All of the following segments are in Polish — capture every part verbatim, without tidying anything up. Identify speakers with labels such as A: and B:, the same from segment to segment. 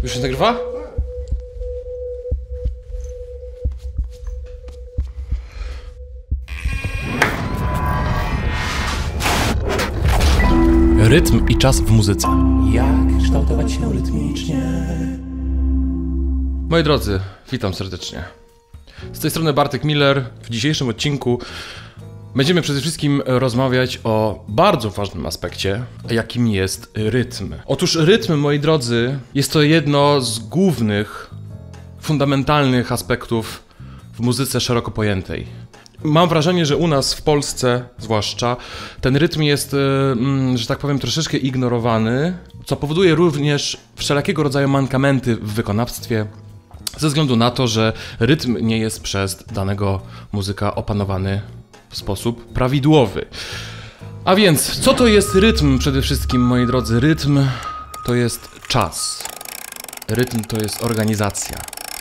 A: Już się nagrywa? Rytm i czas w muzyce.
B: Jak kształtować się rytmicznie?
A: Moi drodzy, witam serdecznie. Z tej strony Bartek Miller. W dzisiejszym odcinku będziemy przede wszystkim rozmawiać o bardzo ważnym aspekcie, jakim jest rytm. Otóż rytm, moi drodzy, jest to jedno z głównych, fundamentalnych aspektów w muzyce szeroko pojętej. Mam wrażenie, że u nas w Polsce zwłaszcza ten rytm jest, że tak powiem, troszeczkę ignorowany, co powoduje również wszelkiego rodzaju mankamenty w wykonawstwie, ze względu na to, że rytm nie jest przez danego muzyka opanowany w sposób prawidłowy. A więc, co to jest rytm przede wszystkim, moi drodzy? Rytm to jest czas. Rytm to jest organizacja.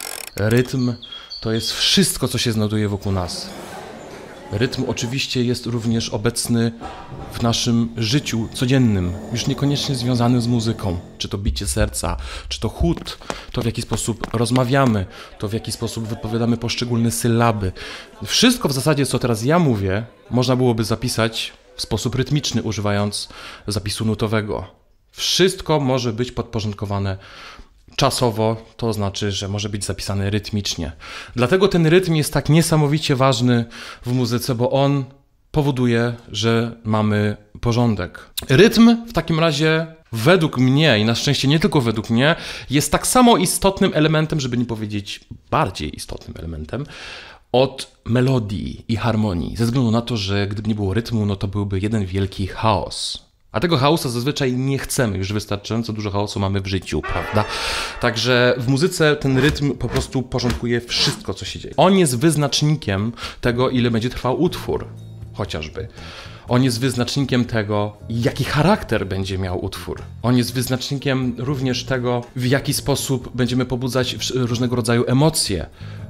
A: Rytm to jest wszystko, co się znajduje wokół nas. Rytm oczywiście jest również obecny w naszym życiu codziennym, już niekoniecznie związany z muzyką. Czy to bicie serca, czy to chód, to w jaki sposób rozmawiamy, to w jaki sposób wypowiadamy poszczególne sylaby. Wszystko w zasadzie, co teraz ja mówię, można byłoby zapisać w sposób rytmiczny, używając zapisu nutowego. Wszystko może być podporządkowane czasowo, to znaczy, że może być zapisany rytmicznie. Dlatego ten rytm jest tak niesamowicie ważny w muzyce, bo on powoduje, że mamy porządek. Rytm w takim razie według mnie, i na szczęście nie tylko według mnie, jest tak samo istotnym elementem, żeby nie powiedzieć bardziej istotnym elementem, od melodii i harmonii. Ze względu na to, że gdyby nie było rytmu, no to byłby jeden wielki chaos. A tego chaosa zazwyczaj nie chcemy, już wystarczająco dużo chaosu mamy w życiu, prawda? Także w muzyce ten rytm po prostu porządkuje wszystko, co się dzieje. On jest wyznacznikiem tego, ile będzie trwał utwór, chociażby. On jest wyznacznikiem tego, jaki charakter będzie miał utwór. On jest wyznacznikiem również tego, w jaki sposób będziemy pobudzać różnego rodzaju emocje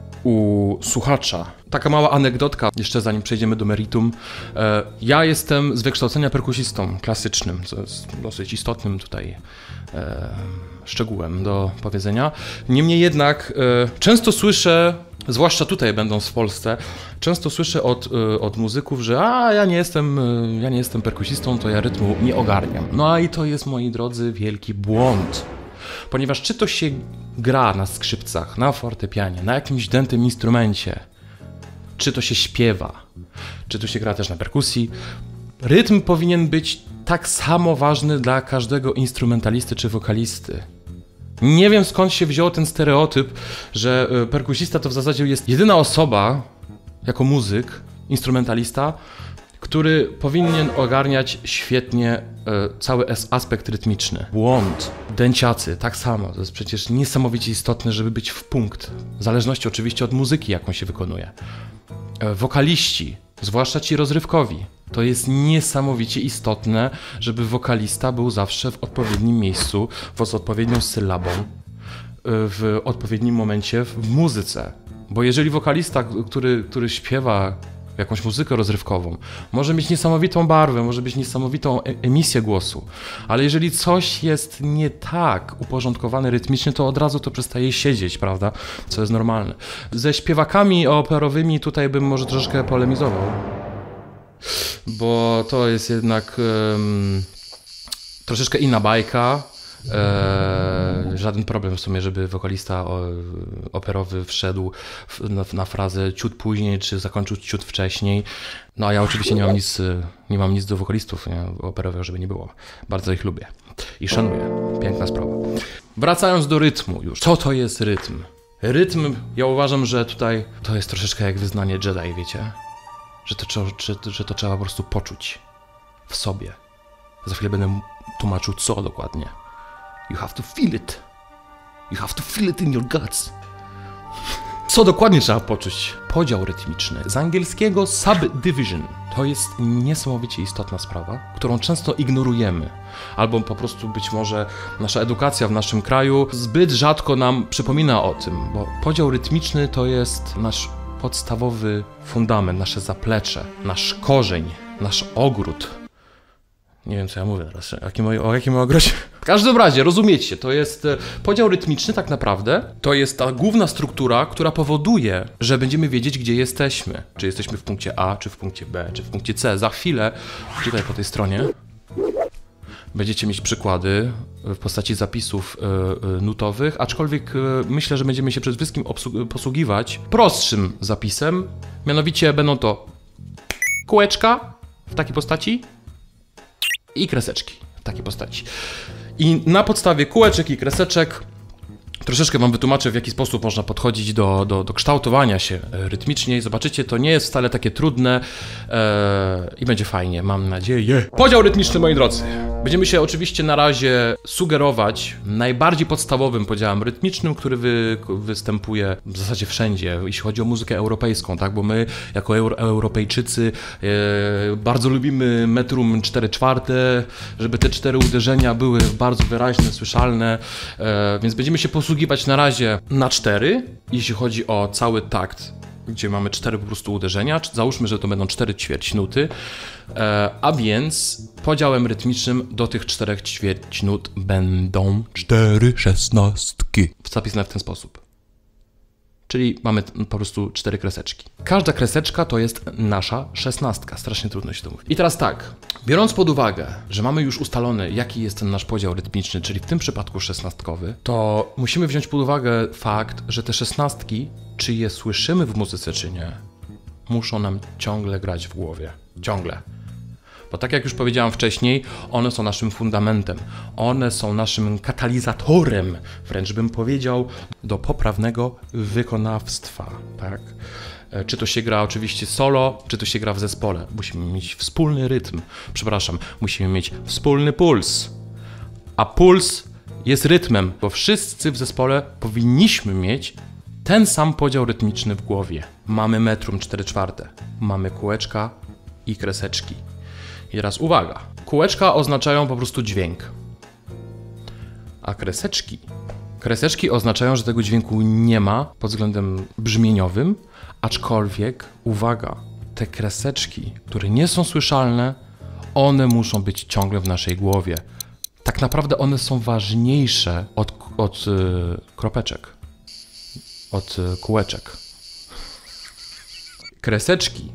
A: u słuchacza. Taka mała anegdotka, jeszcze zanim przejdziemy do meritum. Ja jestem z wykształcenia perkusistą klasycznym, co jest dosyć istotnym tutaj e, szczegółem do powiedzenia. Niemniej jednak e, często słyszę, zwłaszcza tutaj będąc w Polsce, często słyszę od, e, od muzyków, że a ja nie jestem, e, ja nie jestem perkusistą, to ja rytmu nie ogarniam. No a i to jest, moi drodzy, wielki błąd. Ponieważ czy to się gra na skrzypcach, na fortepianie, na jakimś dętym instrumencie, czy to się śpiewa, czy to się gra też na perkusji, rytm powinien być tak samo ważny dla każdego instrumentalisty czy wokalisty. Nie wiem, skąd się wziął ten stereotyp, że perkusista to w zasadzie jest jedyna osoba, jako muzyk, instrumentalista, który powinien ogarniać świetnie e, cały aspekt rytmiczny. Błąd. Dęciacy, tak samo. To jest przecież niesamowicie istotne, żeby być w punkt. W zależności oczywiście od muzyki, jaką się wykonuje. E, wokaliści, zwłaszcza ci rozrywkowi. To jest niesamowicie istotne, żeby wokalista był zawsze w odpowiednim miejscu, z odpowiednią sylabą, e, w odpowiednim momencie w muzyce. Bo jeżeli wokalista, który, który śpiewa jakąś muzykę rozrywkową, może mieć niesamowitą barwę, może mieć niesamowitą e- emisję głosu, ale jeżeli coś jest nie tak uporządkowane rytmicznie, to od razu to przestaje siedzieć, prawda? Co jest normalne. Ze śpiewakami operowymi tutaj bym może troszeczkę polemizował, bo to jest jednak um, troszeczkę inna bajka. Eee, żaden problem w sumie, żeby wokalista o, operowy wszedł w, na, na frazę ciut później, czy zakończył ciut wcześniej. No a ja oczywiście nie mam nic, nie mam nic do wokalistów nie, operowych, żeby nie było. Bardzo ich lubię i szanuję. Piękna sprawa. Wracając do rytmu już. Co to jest rytm? Rytm, ja uważam, że tutaj to jest troszeczkę jak wyznanie Jedi, wiecie? Że to, że, że to trzeba po prostu poczuć w sobie. Za chwilę będę tłumaczył, co dokładnie. You have to feel it. You have to feel it in your guts. Co dokładnie trzeba poczuć? Podział rytmiczny. Z angielskiego subdivision. To jest niesamowicie istotna sprawa, którą często ignorujemy. Albo po prostu być może nasza edukacja w naszym kraju zbyt rzadko nam przypomina o tym, bo podział rytmiczny to jest nasz podstawowy fundament, nasze zaplecze, nasz korzeń, nasz ogród. Nie wiem, co ja mówię teraz. O jakim, o jakim ogrodzie? W każdym razie, rozumiecie, to jest podział rytmiczny tak naprawdę, to jest ta główna struktura, która powoduje, że będziemy wiedzieć, gdzie jesteśmy. Czy jesteśmy w punkcie A, czy w punkcie B, czy w punkcie C. Za chwilę, tutaj po tej stronie, będziecie mieć przykłady w postaci zapisów y, y, nutowych, aczkolwiek y, myślę, że będziemy się przede wszystkim posługiwać prostszym zapisem, mianowicie będą to kółeczka w takiej postaci i kreseczki w takiej postaci. I na podstawie kółeczek i kreseczek troszeczkę wam wytłumaczę, w jaki sposób można podchodzić do, do, do kształtowania się rytmicznie i zobaczycie, to nie jest wcale takie trudne e, i będzie fajnie, mam nadzieję. Podział rytmiczny, moi drodzy. Będziemy się oczywiście na razie sugerować najbardziej podstawowym podziałem rytmicznym, który wy, występuje w zasadzie wszędzie, jeśli chodzi o muzykę europejską, tak? Bo my jako Euro, Europejczycy e, bardzo lubimy metrum cztery czwarte, żeby te cztery uderzenia były bardzo wyraźne, słyszalne, e, więc będziemy się posługiwać na razie na cztery, jeśli chodzi o cały takt, gdzie mamy cztery po prostu uderzenia, załóżmy, że to będą cztery ćwierćnuty, e, a więc podziałem rytmicznym do tych czterech ćwierćnut będą cztery szesnastki. Zapisane w ten sposób. Czyli mamy po prostu cztery kreseczki. Każda kreseczka to jest nasza szesnastka. Strasznie trudno się to mówi. I teraz tak, biorąc pod uwagę, że mamy już ustalony, jaki jest ten nasz podział rytmiczny, czyli w tym przypadku szesnastkowy, to musimy wziąć pod uwagę fakt, że te szesnastki, czy je słyszymy w muzyce, czy nie, muszą nam ciągle grać w głowie. Ciągle. Bo tak jak już powiedziałem wcześniej, one są naszym fundamentem, one są naszym katalizatorem, wręcz bym powiedział, do poprawnego wykonawstwa, tak? Czy to się gra oczywiście solo, czy to się gra w zespole. Musimy mieć wspólny rytm, przepraszam, musimy mieć wspólny puls, a puls jest rytmem, bo wszyscy w zespole powinniśmy mieć ten sam podział rytmiczny w głowie. Mamy metrum cztery czwarte, mamy kółeczka i kreseczki. I teraz uwaga, kółeczka oznaczają po prostu dźwięk, a kreseczki, kreseczki oznaczają, że tego dźwięku nie ma pod względem brzmieniowym, aczkolwiek, uwaga, te kreseczki, które nie są słyszalne, one muszą być ciągle w naszej głowie. Tak naprawdę one są ważniejsze od, od yy, kropeczek, od yy, kółeczek. Kreseczki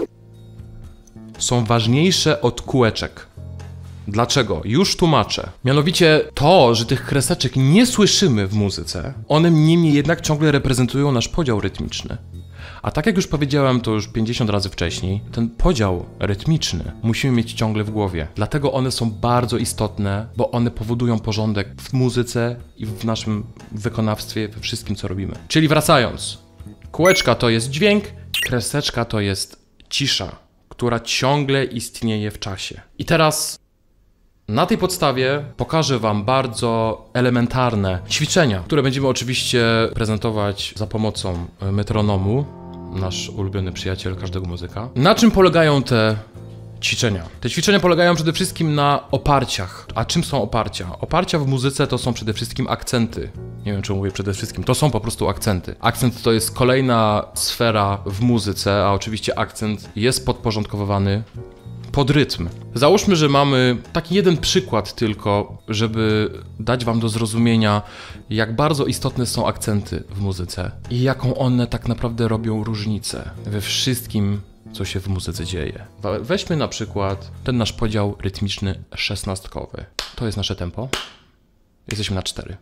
A: są ważniejsze od kółeczek. Dlaczego? Już tłumaczę. Mianowicie to, że tych kreseczek nie słyszymy w muzyce, one niemniej jednak ciągle reprezentują nasz podział rytmiczny. A tak jak już powiedziałem to już pięćdziesiąt razy wcześniej, ten podział rytmiczny musimy mieć ciągle w głowie. Dlatego one są bardzo istotne, bo one powodują porządek w muzyce i w naszym wykonawstwie, we wszystkim co robimy. Czyli wracając, kółeczka to jest dźwięk, kreseczka to jest cisza, która ciągle istnieje w czasie. I teraz na tej podstawie pokażę wam bardzo elementarne ćwiczenia, które będziemy oczywiście prezentować za pomocą metronomu, nasz ulubiony przyjaciel każdego muzyka. Na czym polegają te ćwiczenia? Te ćwiczenia polegają przede wszystkim na oparciach. A czym są oparcia? Oparcia w muzyce to są przede wszystkim akcenty. Nie wiem, czy mówię przede wszystkim, to są po prostu akcenty. Akcent to jest kolejna sfera w muzyce, a oczywiście akcent jest podporządkowywany pod rytm. Załóżmy, że mamy taki jeden przykład tylko, żeby dać wam do zrozumienia, jak bardzo istotne są akcenty w muzyce i jaką one tak naprawdę robią różnicę we wszystkim, co się w muzyce dzieje. Weźmy na przykład ten nasz podział rytmiczny szesnastkowy. To jest nasze tempo. Jesteśmy na cztery.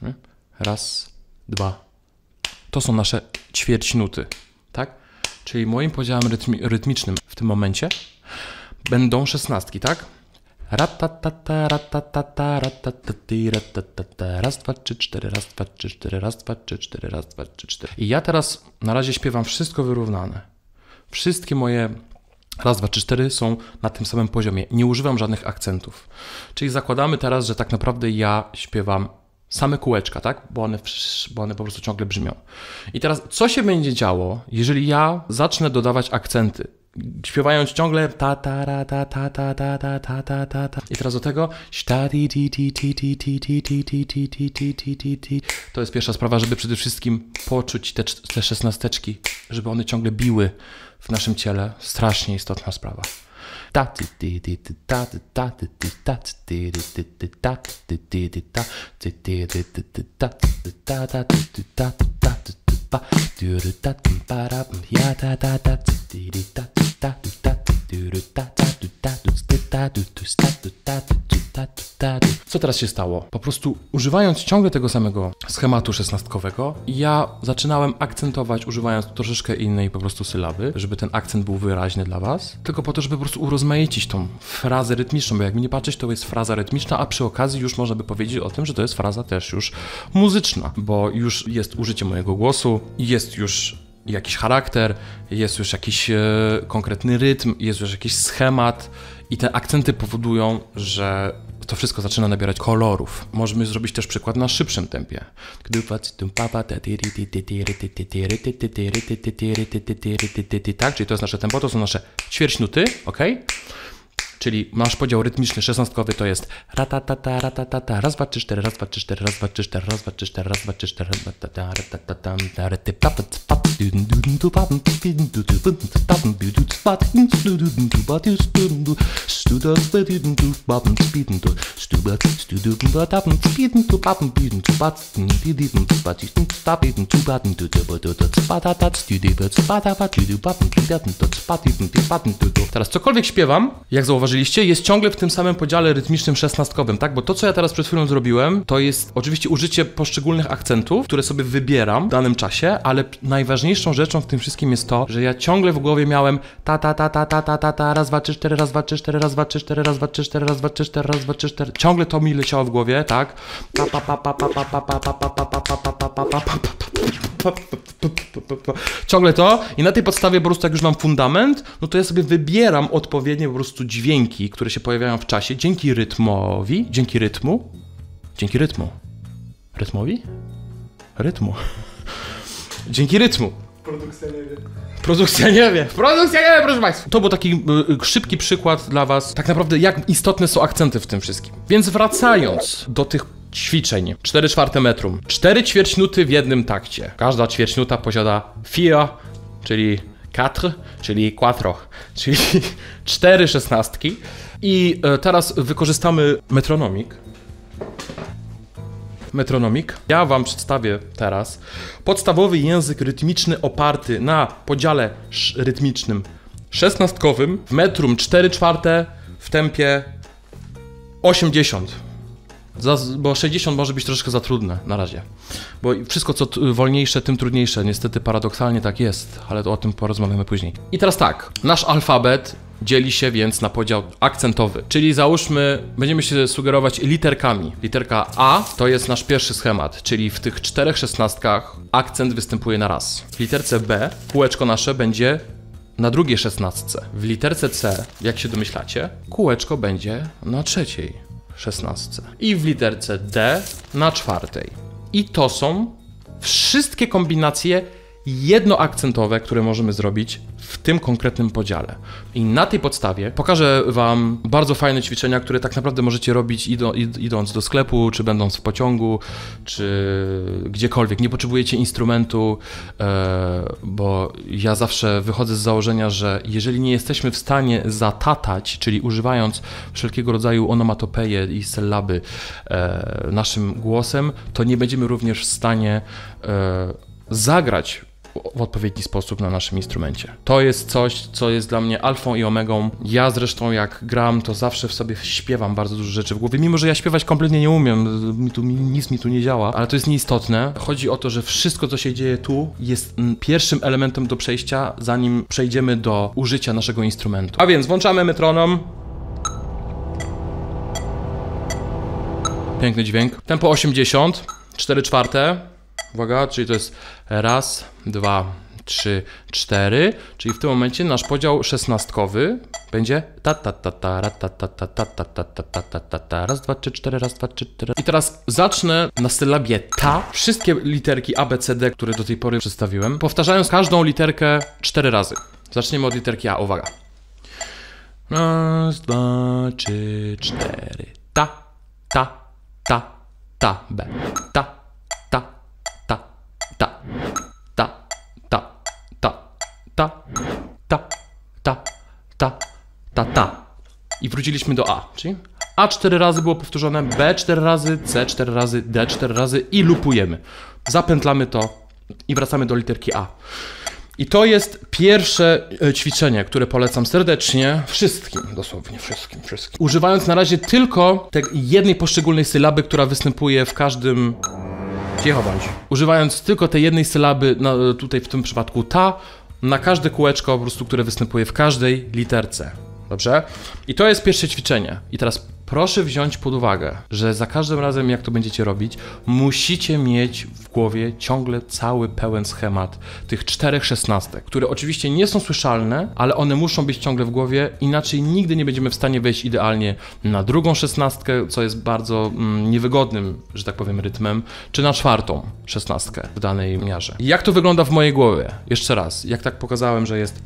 A: Raz, dwa. To są nasze ćwierćnuty, tak? Czyli moim podziałem rytmi rytmicznym w tym momencie będą szesnastki, tak? Ratatata, ratatata, ratatati, ratatata, raz, dwa, trzy, cztery, raz, dwa, trzy, cztery, raz, dwa, trzy, cztery, raz, dwa, trzy, cztery. I ja teraz na razie śpiewam wszystko wyrównane. Wszystkie moje raz, dwa, trzy, cztery są na tym samym poziomie. Nie używam żadnych akcentów. Czyli zakładamy teraz, że tak naprawdę ja śpiewam same kółeczka, tak? Bo one, bo one po prostu ciągle brzmią. I teraz co się będzie działo, jeżeli ja zacznę dodawać akcenty? Śpiewając ciągle ta ta ra ta ta ta ta ta ta ta ta ta. I teraz do tego to jest pierwsza sprawa, żeby przede wszystkim poczuć te, te szesnasteczki, żeby one ciągle biły w naszym ciele. Strasznie istotna sprawa. Co teraz się stało? Po prostu używając ciągle tego samego schematu szesnastkowego, ja zaczynałem akcentować, używając troszeczkę innej po prostu sylaby, żeby ten akcent był wyraźny dla was, tylko po to, żeby po prostu urozmaicić tą frazę rytmiczną, bo jak mi nie patrzeć, to jest fraza rytmiczna, a przy okazji już można by powiedzieć o tym, że to jest fraza też już muzyczna, bo już jest użycie mojego głosu, jest już jakiś charakter, jest już jakiś e, konkretny rytm, jest już jakiś schemat i te akcenty powodują, że to wszystko zaczyna nabierać kolorów. Możemy zrobić też przykład na szybszym tempie. Tak, czyli to jest nasze tempo, to są nasze ćwierćnuty, ok? Czyli nasz podział rytmiczny szesnastkowy to jest ratatata, ratatata, raz, dwa, trzy, cztery, raz, dwa, trzy, cztery, raz, dwa, trzy, cztery, raz, dwa, trzy, cztery, raz, dwa, trzy, cztery, raz, dwa, Teraz cokolwiek śpiewam, jak zauważyliście, jest ciągle w tym samym podziale rytmicznym szesnastkowym, tak? Bo to, co ja teraz przed chwilą zrobiłem, to jest oczywiście użycie poszczególnych akcentów, które sobie wybieram w danym czasie, ale najważniejszą rzeczą w tym wszystkim jest to, że ja ciągle w głowie miałem ta ta ta ta ta ta ta ta raz, dwa, trzy, cztery, raz, dwa, trzy, cztery, raz, dwa, trzy, cztery, raz, dwa, trzy, cztery, raz, dwa, trzy, cztery, raz, dwa, trzy, cztery. Ciągle to mi leciało w głowie, tak? Pa pa pa pa pa pa pa pa pa pa pa pa pa pa pa pa pa. Ciągle to i na tej podstawie po prostu jak już mam fundament, no to ja sobie wybieram odpowiednie po prostu dźwięki, które się pojawiają w czasie dzięki rytmowi, dzięki rytmu, dzięki rytmu, rytmowi? Rytmu. Dzięki rytmu.
B: Produkcja nie wie.
A: Produkcja nie wie, produkcja nie wie, proszę Państwa. To był taki y, szybki przykład dla Was, tak naprawdę jak istotne są akcenty w tym wszystkim. Więc wracając do tych ćwiczeń, cztery czwarte metrum, cztery ćwierćnuty w jednym takcie. Każda ćwierćnuta posiada vier, czyli cztery, czyli quattro, czyli cztery szesnastki. I y, teraz wykorzystamy metronomik. Metronomik. Ja Wam przedstawię teraz podstawowy język rytmiczny oparty na podziale rytmicznym szesnastkowym w metrum cztery czwarte w tempie osiemdziesiąt. Za, bo sześćdziesiąt może być troszkę za trudne na razie. Bo wszystko co wolniejsze, tym trudniejsze. Niestety paradoksalnie tak jest, ale to o tym porozmawiamy później. I teraz tak, nasz alfabet dzieli się więc na podział akcentowy, czyli załóżmy, będziemy się sugerować literkami. Literka A to jest nasz pierwszy schemat, czyli w tych czterech szesnastkach akcent występuje na raz. W literce B kółeczko nasze będzie na drugiej szesnastce. W literce C, jak się domyślacie, kółeczko będzie na trzeciej szesnastce. I w literce D na czwartej. I to są wszystkie kombinacje jednoakcentowe, które możemy zrobić w tym konkretnym podziale. I na tej podstawie pokażę Wam bardzo fajne ćwiczenia, które tak naprawdę możecie robić idą, idąc do sklepu, czy będąc w pociągu, czy gdziekolwiek. Nie potrzebujecie instrumentu, e, bo ja zawsze wychodzę z założenia, że jeżeli nie jesteśmy w stanie zatatać, czyli używając wszelkiego rodzaju onomatopeje i syllaby e, naszym głosem, to nie będziemy również w stanie e, zagrać w odpowiedni sposób na naszym instrumencie. To jest coś, co jest dla mnie alfą i omegą. Ja zresztą jak gram, to zawsze w sobie śpiewam bardzo dużo rzeczy w głowie, mimo że ja śpiewać kompletnie nie umiem, mi tu, nic mi tu nie działa, ale to jest nieistotne. Chodzi o to, że wszystko, co się dzieje tu, jest pierwszym elementem do przejścia, zanim przejdziemy do użycia naszego instrumentu. A więc włączamy metronom. Piękny dźwięk. Tempo osiemdziesiąt, cztery czwarte. Uwaga, czyli to jest raz, dwa, trzy, cztery, czyli w tym momencie nasz podział szesnastkowy będzie ta ta ta ta ra, ta ta ta ta ta ta ta ta ta ta ta raz, dwa, trzy, cztery, raz, dwa, trzy, cztery. I teraz zacznę na sylabie ta wszystkie literki A, B, C, D, które do tej pory przedstawiłem, powtarzając każdą literkę cztery razy. Zaczniemy od literki A, uwaga. Raz, dwa, trzy, cztery. Ta, ta, ta, ta, B. Ta. Ta, ta, ta, ta, ta, ta, ta, ta, ta, ta. wróciliśmy do A, czyli A cztery razy było powtórzone, B cztery razy, C cztery razy, D cztery razy i lupujemy. Zapętlamy to i wracamy do literki A. I to jest pierwsze ćwiczenie, które polecam serdecznie wszystkim, dosłownie wszystkim, wszystkim. Używając na razie tylko tej jednej poszczególnej sylaby, która występuje w każdym... Cicho bądź. Używając tylko tej jednej sylaby, no, tutaj w tym przypadku ta, na każde kółeczko po prostu, które występuje w każdej literce. Dobrze? I to jest pierwsze ćwiczenie. I teraz proszę wziąć pod uwagę, że za każdym razem, jak to będziecie robić, musicie mieć w głowie ciągle cały pełen schemat tych czterech szesnastek, które oczywiście nie są słyszalne, ale one muszą być ciągle w głowie, inaczej nigdy nie będziemy w stanie wejść idealnie na drugą szesnastkę, co jest bardzo mm, niewygodnym, że tak powiem, rytmem, czy na czwartą szesnastkę w danej miarze. Jak to wygląda w mojej głowie? Jeszcze raz, jak tak pokazałem, że jest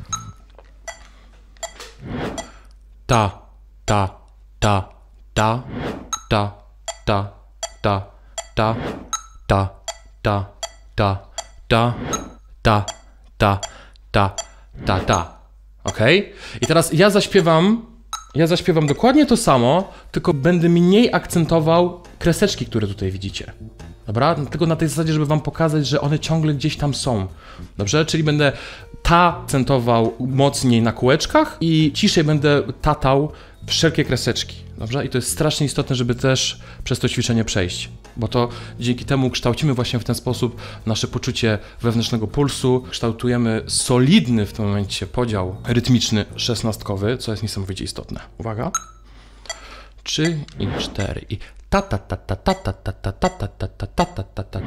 A: ta, ta, ta, ta, ta, ta, ta, ta, ta, ta, ta, ta, ta, ta, ta, ta, ta. Okej? I teraz ja zaśpiewam, ja zaśpiewam dokładnie to samo, tylko będę mniej akcentował kreseczki, które tutaj widzicie. Dobra? Tylko na tej zasadzie, żeby wam pokazać, że one ciągle gdzieś tam są. Dobrze? Czyli będę ta akcentował mocniej na kółeczkach i ciszej będę tatał wszelkie kreseczki. Dobrze? I to jest strasznie istotne, żeby też przez to ćwiczenie przejść. Bo to dzięki temu kształcimy właśnie w ten sposób nasze poczucie wewnętrznego pulsu, kształtujemy solidny w tym momencie podział rytmiczny szesnastkowy, co jest niesamowicie istotne. Uwaga. Trzy i cztery i ta ta ta ta ta ta ta ta ta ta ta ta ta ta ta ta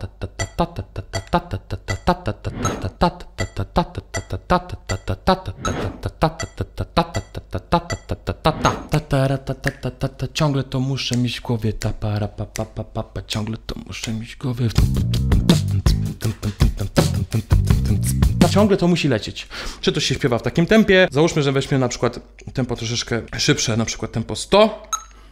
A: ta ciągle to muszę mieć w głowie, ta para pa pa pa pa pa, ciągle to muszę mieć w głowie. Ciągle to musi lecieć. Czy to się śpiewa w takim tempie? Załóżmy, że weźmy na przykład tempo troszeczkę szybsze, na przykład tempo sto.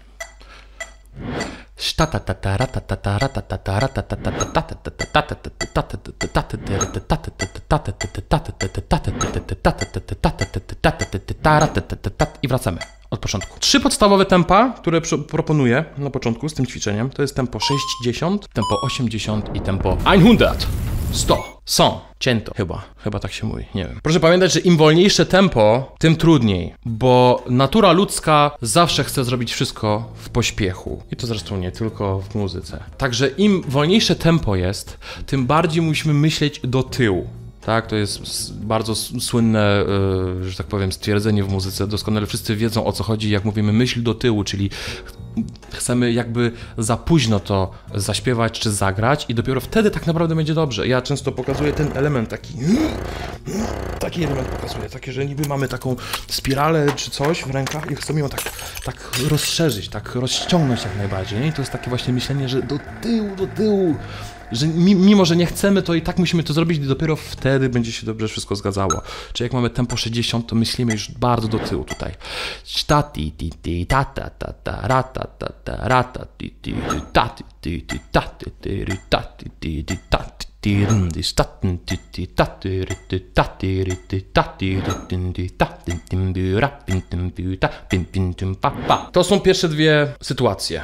A: I wracamy od początku. Trzy podstawowe tempa, które proponuję na początku z tym ćwiczeniem, to jest tempo sześćdziesiąt, tempo osiemdziesiąt i tempo sto. sto. Są. Cięto. Chyba. Chyba tak się mówi. Nie wiem. Proszę pamiętać, że im wolniejsze tempo, tym trudniej, bo natura ludzka zawsze chce zrobić wszystko w pośpiechu. I to zresztą nie tylko w muzyce. Także im wolniejsze tempo jest, tym bardziej musimy myśleć do tyłu. Tak, to jest bardzo słynne, że tak powiem, stwierdzenie w muzyce. Doskonale wszyscy wiedzą, o co chodzi, jak mówimy myśl do tyłu, czyli chcemy jakby za późno to zaśpiewać czy zagrać i dopiero wtedy tak naprawdę będzie dobrze. Ja często pokazuję ten element taki, taki element pokazuję, takie, że niby mamy taką spiralę czy coś w rękach i chcemy ją tak, tak rozszerzyć, tak rozciągnąć jak najbardziej. Nie? I to jest takie właśnie myślenie, że do tyłu, do tyłu. Że mimo, że nie chcemy, to i tak musimy to zrobić i dopiero wtedy będzie się dobrze wszystko zgadzało. Czyli jak mamy tempo sześćdziesiąt, to myślimy już bardzo do tyłu tutaj. To są pierwsze dwie sytuacje.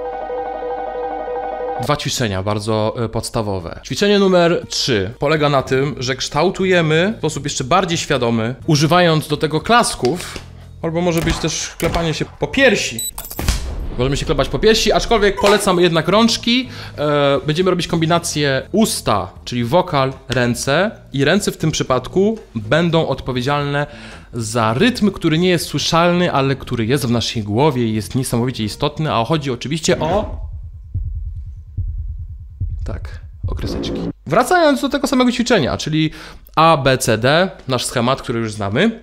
A: Dwa ćwiczenia bardzo podstawowe. Ćwiczenie numer trzy polega na tym, że kształtujemy w sposób jeszcze bardziej świadomy, używając do tego klasków, albo może być też klepanie się po piersi. Możemy się klepać po piersi, aczkolwiek polecam jednak rączki. E, będziemy robić kombinację usta, czyli wokal, ręce. I ręce w tym przypadku będą odpowiedzialne za rytm, który nie jest słyszalny, ale który jest w naszej głowie i jest niesamowicie istotny, a chodzi oczywiście o... Tak, o kreseczki. Wracając do tego samego ćwiczenia, czyli A, B, C, D, nasz schemat, który już znamy.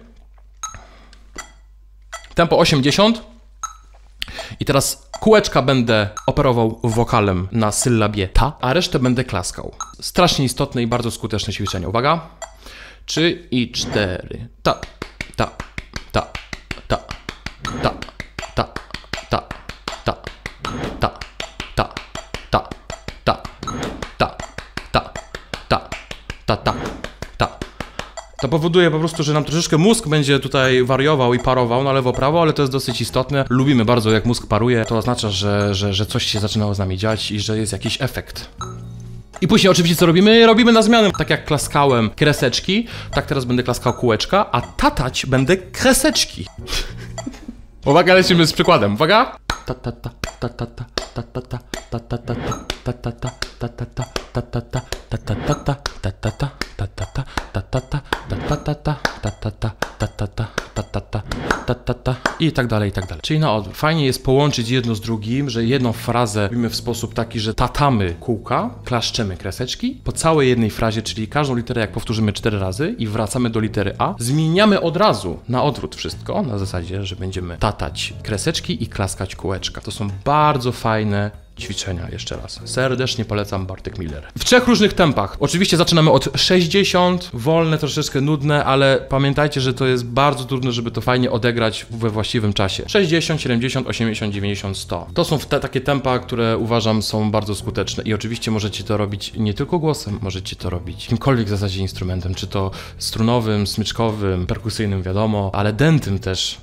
A: Tempo osiemdziesiąt. I teraz kółeczka będę operował wokalem na sylabie ta, a resztę będę klaskał. Strasznie istotne i bardzo skuteczne ćwiczenie. Uwaga. Trzy i cztery. Ta, ta, ta, ta, ta, ta, ta, ta, ta, ta, ta, ta, ta, ta, ta, ta, ta, ta. To powoduje po prostu, że nam troszeczkę mózg będzie tutaj wariował i parował na lewo, prawo, ale to jest dosyć istotne. Lubimy bardzo, jak mózg paruje, to oznacza, że, że, że coś się zaczynało z nami dziać i że jest jakiś efekt. I później oczywiście co robimy? Robimy na zmianę. Tak jak klaskałem kreseczki, tak teraz będę klaskał kółeczka, a tatać będę kreseczki. Uwaga, lecimy z przykładem. Uwaga! Ta ta ta ta ta ta ta ta ta ta ta ta ta ta ta ta ta ta ta ta i tak dalej, i tak dalej. Czyli na odwrót. Fajnie jest połączyć jedno z drugim, że jedną frazę robimy w sposób taki, że tatamy kółka, klaszczemy kreseczki, po całej jednej frazie, czyli każdą literę jak powtórzymy cztery razy i wracamy do litery A, zmieniamy od razu na odwrót wszystko, na zasadzie, że będziemy tatać kreseczki i klaskać kółeczka. To są bardzo fajne ćwiczenia, jeszcze raz. Serdecznie polecam Bartek Miller. W trzech różnych tempach. Oczywiście zaczynamy od sześćdziesiąt, wolne, troszeczkę nudne, ale pamiętajcie, że to jest bardzo trudne, żeby to fajnie odegrać we właściwym czasie. sześćdziesiąt, siedemdziesiąt, osiemdziesiąt, dziewięćdziesiąt, sto. To są te, takie tempa, które uważam są bardzo skuteczne i oczywiście możecie to robić nie tylko głosem, możecie to robić jakimkolwiek w zasadzie instrumentem, czy to strunowym, smyczkowym, perkusyjnym, wiadomo, ale dętym też.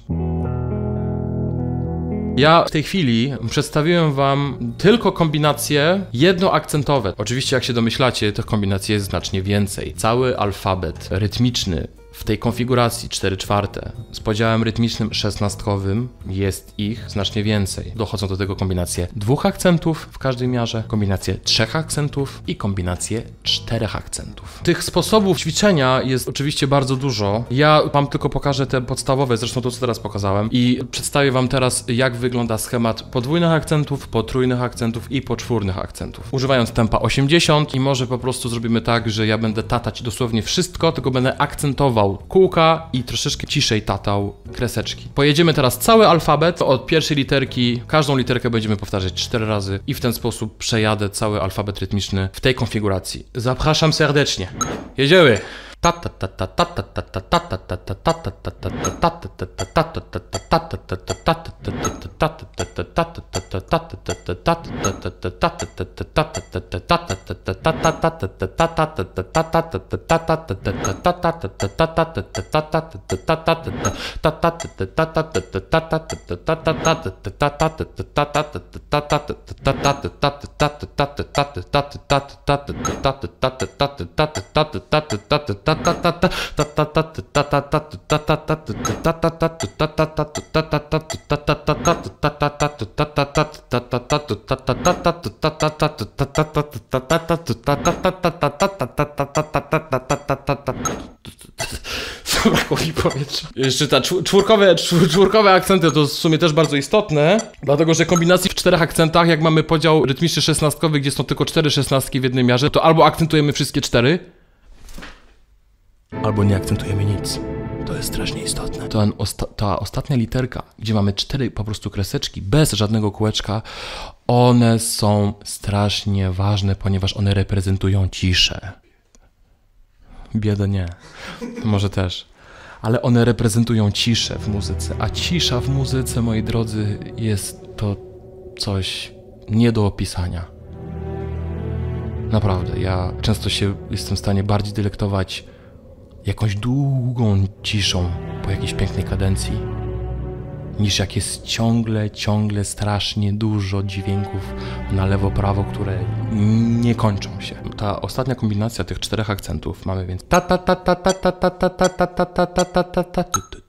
A: Ja w tej chwili przedstawiłem wam tylko kombinacje jednoakcentowe. Oczywiście, jak się domyślacie, tych kombinacji jest znacznie więcej. Cały alfabet rytmiczny w tej konfiguracji cztery czwarte z podziałem rytmicznym szesnastkowym jest ich znacznie więcej. Dochodzą do tego kombinacje dwóch akcentów w każdej miarze, kombinacje trzech akcentów i kombinacje czterech akcentów. Tych sposobów ćwiczenia jest oczywiście bardzo dużo. Ja wam tylko pokażę te podstawowe, zresztą to, co teraz pokazałem, i przedstawię wam teraz, jak wygląda schemat podwójnych akcentów, potrójnych akcentów i poczwórnych akcentów. Używając tempa osiemdziesiąt i może po prostu zrobimy tak, że ja będę tatać dosłownie wszystko, tylko będę akcentował kółka i troszeczkę ciszej tatał kreseczki. Pojedziemy teraz cały alfabet, od pierwszej literki, każdą literkę będziemy powtarzać cztery razy i w ten sposób przejadę cały alfabet rytmiczny w tej konfiguracji. Zapraszam serdecznie. Jedziemy! Zabrakło mi powietrza. Jeszcze te czwórkowe, czwórkowe akcenty to w sumie też bardzo istotne, dlatego że kombinacji w czterech akcentach, jak mamy podział rytmiczny szesnastkowy, gdzie są tylko cztery szesnastki w jednej miarze, to albo akcentujemy wszystkie cztery, albo nie akcentujemy nic. To jest strasznie istotne. To osta ta ostatnia literka, gdzie mamy cztery po prostu kreseczki, bez żadnego kółeczka, one są strasznie ważne, ponieważ one reprezentują ciszę. Bieda nie. Może też. Ale one reprezentują ciszę w muzyce. A cisza w muzyce, moi drodzy, jest to coś nie do opisania. Naprawdę, ja często się jestem w stanie bardziej delektować jakąś długą ciszą po jakiejś pięknej kadencji, niż jak jest ciągle, ciągle strasznie dużo dźwięków na lewo, prawo, które nie kończą się. Ta ostatnia kombinacja tych czterech akcentów mamy więc ta ta ta ta ta ta ta ta ta ta ta ta ta ta ta.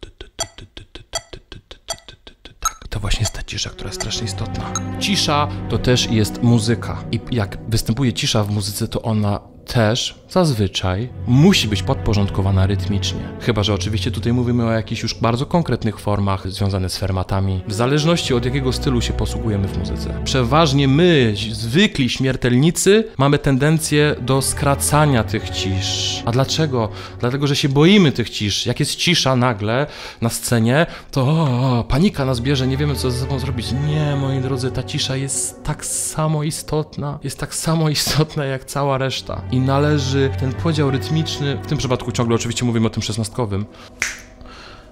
A: To właśnie jest ta cisza, która jest strasznie istotna. Cisza to też jest muzyka i jak występuje cisza w muzyce, to ona też zazwyczaj musi być podporządkowana rytmicznie. Chyba że oczywiście tutaj mówimy o jakichś już bardzo konkretnych formach związanych z fermatami, w zależności od jakiego stylu się posługujemy w muzyce. Przeważnie my, zwykli śmiertelnicy, mamy tendencję do skracania tych cisz. A dlaczego? Dlatego, że się boimy tych cisz. Jak jest cisza nagle na scenie, to o, panika nas bierze, nie wiemy, co ze sobą zrobić. Nie, moi drodzy, ta cisza jest tak samo istotna, jest tak samo istotna jak cała reszta. I należy ten podział rytmiczny, w tym przypadku ciągle oczywiście mówimy o tym szesnastkowym,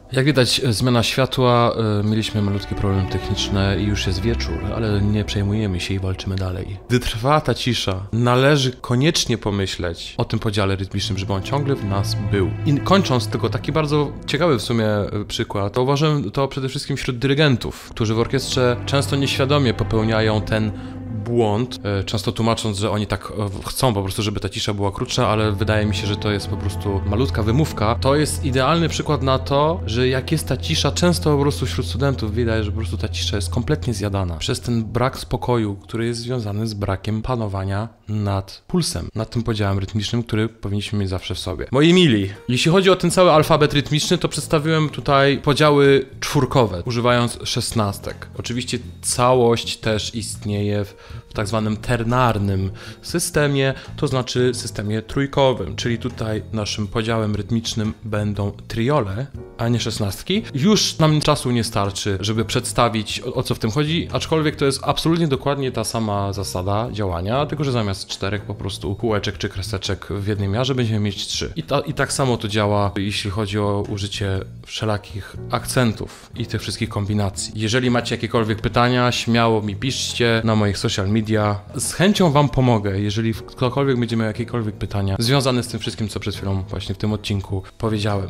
A: Jak widać, zmiana światła, y, mieliśmy malutkie problemy techniczne i już jest wieczór, ale nie przejmujemy się i walczymy dalej. Gdy trwa ta cisza, należy koniecznie pomyśleć o tym podziale rytmicznym, żeby on ciągle w nas był. I kończąc tylko taki bardzo ciekawy w sumie przykład, to uważam to przede wszystkim wśród dyrygentów, którzy w orkiestrze często nieświadomie popełniają ten błąd, często tłumacząc, że oni tak chcą po prostu, żeby ta cisza była krótsza, ale wydaje mi się, że to jest po prostu malutka wymówka. To jest idealny przykład na to, że jak jest ta cisza, często po prostu wśród studentów widać, że po prostu ta cisza jest kompletnie zjadana przez ten brak spokoju, który jest związany z brakiem panowania nad pulsem, nad tym podziałem rytmicznym, który powinniśmy mieć zawsze w sobie. Moi mili, jeśli chodzi o ten cały alfabet rytmiczny, to przedstawiłem tutaj podziały czwórkowe, używając szesnastek. Oczywiście całość też istnieje w w tak zwanym ternarnym systemie, to znaczy systemie trójkowym, czyli tutaj naszym podziałem rytmicznym będą triole, a nie szesnastki. Już nam czasu nie starczy, żeby przedstawić, o, o co w tym chodzi, aczkolwiek to jest absolutnie dokładnie ta sama zasada działania, tylko że zamiast czterech po prostu kółeczek czy kreseczek w jednej miarze będziemy mieć trzy. I, ta, I tak samo to działa, jeśli chodzi o użycie wszelakich akcentów i tych wszystkich kombinacji. Jeżeli macie jakiekolwiek pytania, śmiało mi piszcie na moich social media. Z chęcią wam pomogę, jeżeli ktokolwiek będzie miał jakiekolwiek pytania związane z tym wszystkim, co przed chwilą właśnie w tym odcinku powiedziałem.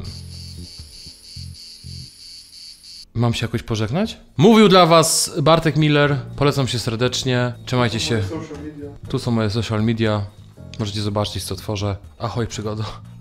A: Mam się jakoś pożegnać? Mówił dla was Bartek Miller, polecam się serdecznie, trzymajcie się. Tu są moje social media, możecie zobaczyć, co tworzę. Ahoj, przygodo.